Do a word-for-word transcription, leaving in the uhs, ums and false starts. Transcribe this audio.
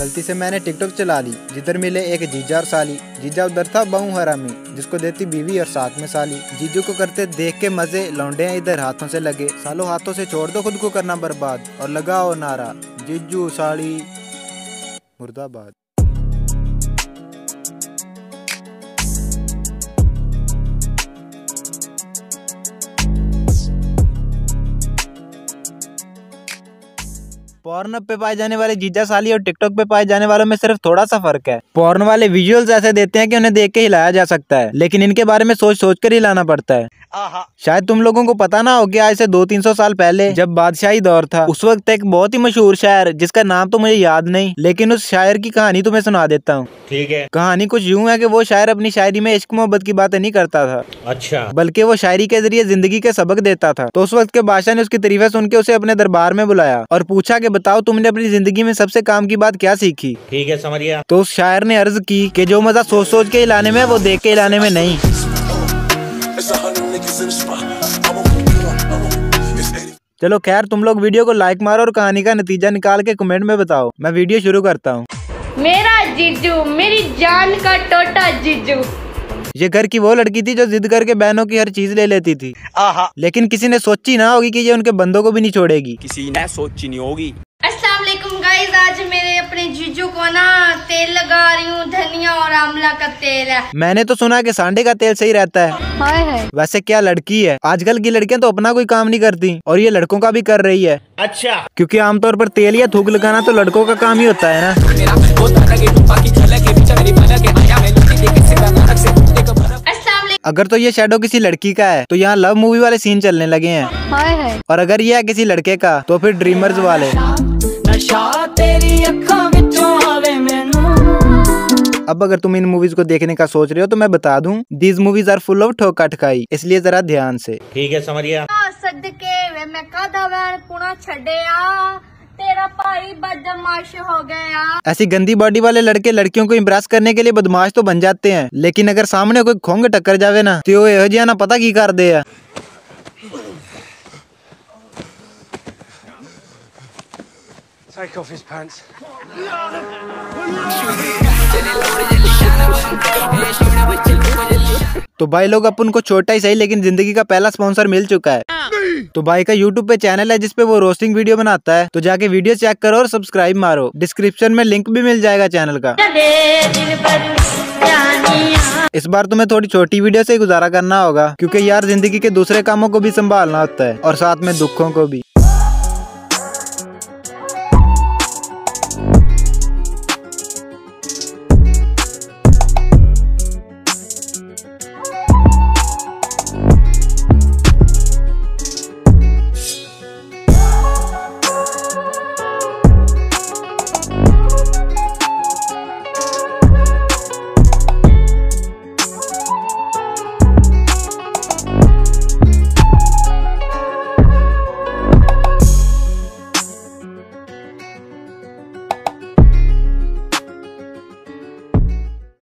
गलती से मैंने टिकटॉक चला ली। जिधर मिले एक जीजा और साली। जीजा उधर था बहू हरामी, जिसको देती बीवी और साथ में साली। जीजू को करते देख के मजे, लौंडे इधर हाथों से लगे। सालों हाथों से छोड़ दो खुद को करना बर्बाद, और लगाओ नारा जीजू साड़ी मुर्दाबाद। पॉर्न पे पाए जाने वाले जीजा साली और टिकटॉक पे पाए जाने वालों में सिर्फ थोड़ा सा फर्क है। पॉर्न वाले विजुअल्स ऐसे देते हैं कि उन्हें देख के हिलाया जा सकता है, लेकिन इनके बारे में सोच सोच कर हिलाना पड़ता है। शायद तुम लोगों को पता ना हो कि आज से दो तीन सौ साल पहले जब बादशाही दौर था, उस वक्त एक बहुत ही मशहूर शायर, जिसका नाम तो मुझे याद नहीं, लेकिन उस शायर की कहानी तुम्हें सुना देता हूँ। ठीक है। कहानी कुछ यूँ है कि वो शायर अपनी शायरी में इश्क मोहब्बत की बातें नहीं करता था, अच्छा, बल्कि वो शायरी के जरिए जिंदगी के सबक देता था। तो उस वक्त के बादशाह ने उसकी तारीफें सुन के उसे अपने दरबार में बुलाया और पूछा कि बताओ तुमने अपनी जिंदगी में सबसे काम की बात क्या सीखी। ठीक है, समझ गया। तो उस शायर ने अर्ज की कि जो मजा सोच सोच के हिलाने में, वो देख के हिलाने में नहीं। चलो खैर, तुम लोग वीडियो को लाइक मारो और कहानी का नतीजा निकाल के कमेंट में बताओ। मैं वीडियो शुरू करता हूँ। मेरा जीजू, मेरी जान का टोटा जीजू। ये घर की वो लड़की थी जो जिद करके बहनों की हर चीज ले लेती थी, आहा। लेकिन किसी ने सोची ना होगी कि ये उनके बंदों को भी नहीं छोड़ेगी। किसी ने सोची नहीं होगी। अस्सलाम वालेकुम गाइस, आज मेरे अपने जीजू को ना तेल लगा रही हूँ, धनिया और आंवला का तेल है। मैंने तो सुना कि सांडे का तेल सही रहता है। हाय हाय। वैसे क्या लड़की है, आजकल की लड़कियां तो अपना कोई काम नहीं करती, और ये लड़कों का भी कर रही है। अच्छा, क्योंकि आमतौर पर तेल या थूक लगाना तो लड़कों का काम ही होता है ना। अगर तो ये शैडो किसी लड़की का है तो यहाँ लव मूवी वाले सीन चलने लगे हैं। हाय हाय। और अगर ये है किसी लड़के का तो फिर ड्रीमर्स वाले। अब अगर तुम इन मूवीज को देखने का सोच रहे हो तो मैं बता दूं, these movies are full of ठोका ठकाई, इसलिए जरा ध्यान से। ठीक है, समझ गया। तेरा भाई बदमाश हो गया। ऐसी गंदी बॉडी वाले लड़के लड़कियों को इम्प्रेस करने के लिए बदमाश तो बन जाते हैं, लेकिन अगर सामने कोई खोंग टक्कर जावे ना तो ये जिया ना पता की कर दे है। Take off his pants. तो भाई लोग, अपन को छोटा ही सही लेकिन जिंदगी का पहला स्पॉन्सर मिल चुका है। तो भाई का यूट्यूब पे चैनल है जिसपे वो रोस्टिंग वीडियो बनाता है, तो जाके वीडियो चेक करो और सब्सक्राइब मारो। डिस्क्रिप्शन में लिंक भी मिल जाएगा चैनल का। इस बार तुम्हें थोड़ी छोटी वीडियो से गुजारा करना होगा, क्योंकि यार जिंदगी के दूसरे कामों को भी संभालना होता है और साथ में दुखों को भी।